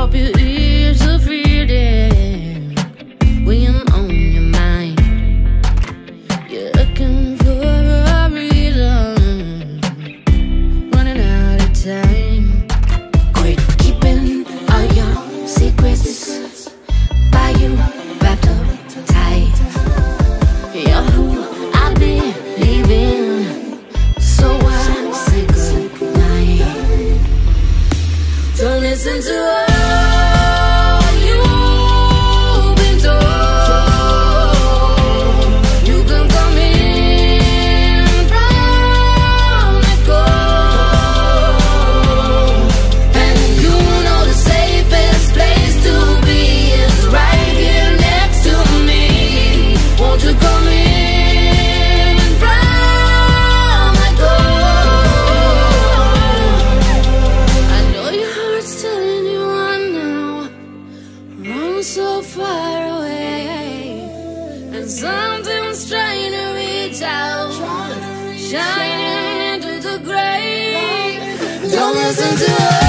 Hope your ears are freezing when you're on your mind. You're looking for a reason, running out of time. Quit keeping all your secrets by you, wrapped up tight. You're who I believe in, so I say goodnight. Don't listen to all you've been told. You can come in from the cold, and you know the safest place to be is right here next to me. Won't you come in from the cold? I know your heart's telling you right now, I'm so far away, and something's trying to reach out, shining into the gray. Don't listen to her.